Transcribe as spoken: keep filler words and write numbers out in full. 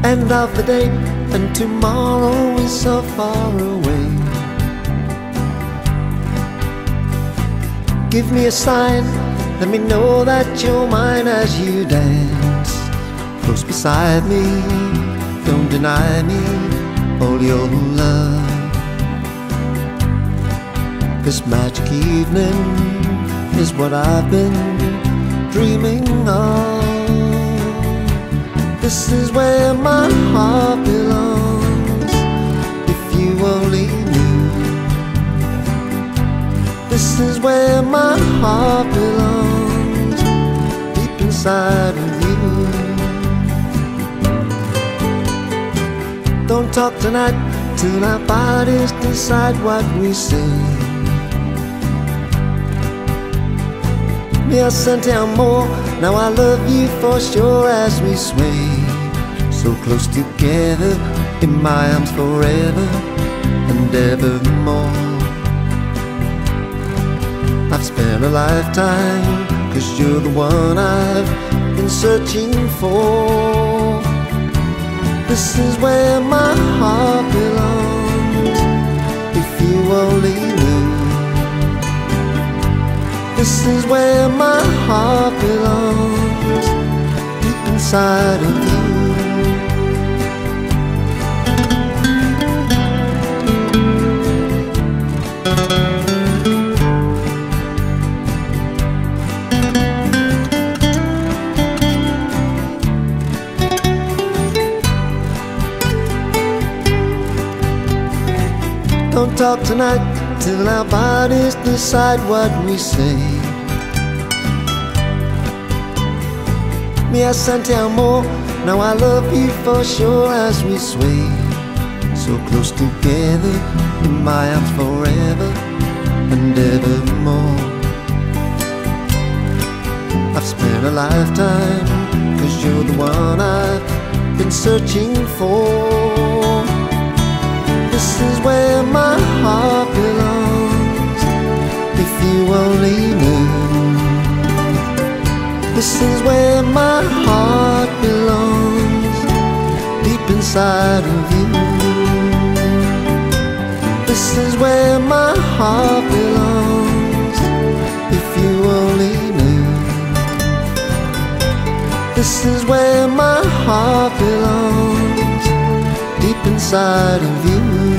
end of the day, and tomorrow is so far away. Give me a sign, let me know that you're mine as you dance close beside me. Don't deny me all your love. This magic evening is what I've been dreaming of. This is where my heart belongs, if you only knew. This is where my heart belongs, deep inside of you. Don't talk tonight till our bodies decide what we say. Me, I sent more, now I love you for sure as we sway. So close together, in my arms forever and evermore. I've spent a lifetime, cause you're the one I've been searching for. This is where my heart belongs, if you only knew. This is where my heart belongs, deep inside of you. Don't talk tonight till our bodies decide what we say. Me, I sent more, now I love you for sure as we sway. So close together, in my arms forever and evermore. I've spent a lifetime, cause you're the one I've been searching for. This is where my heart belongs, if you only knew. This is where my heart belongs, deep inside of you. This is where my heart belongs, if you only knew. This is where my heart belongs, deep inside of you.